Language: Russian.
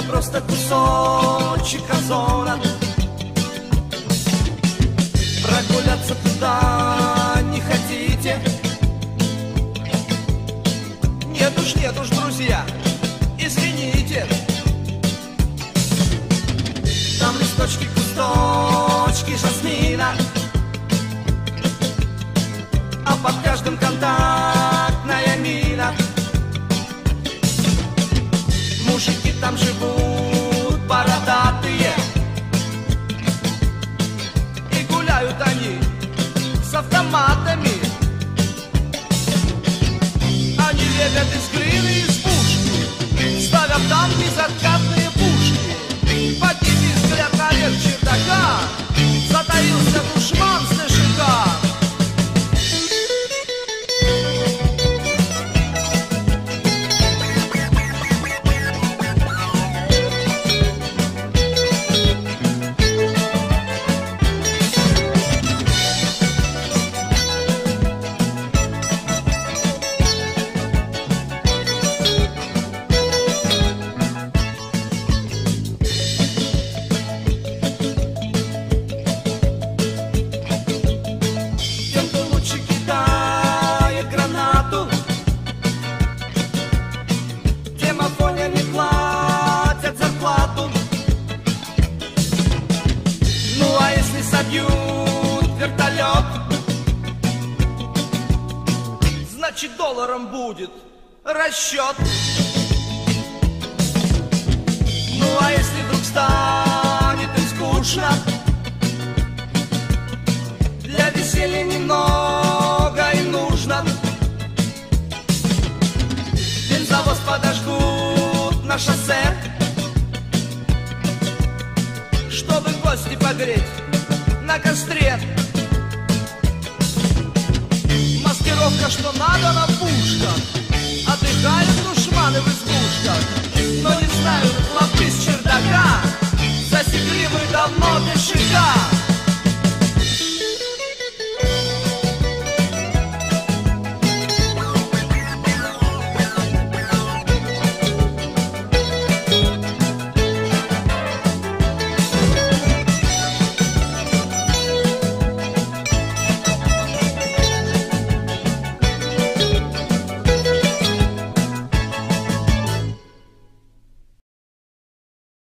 просто кусочек озона. Прогуляться туда не хотите? Нет уж, друзья, извините. Там листочки, кусточки жасмина, а под каждым контактная мина. Мужики там живут бородатые, и гуляют они с автоматами. Они лепят из глины, из пушки, ставят там безоткатные пушки. Подними взгляд наверх чердака, затаился душман с ДШК. Вертолет, значит, долларом будет расчет. Ну а если вдруг станет им скучно, для веселья немного и нужно. Бензовоз подожгут на шоссе,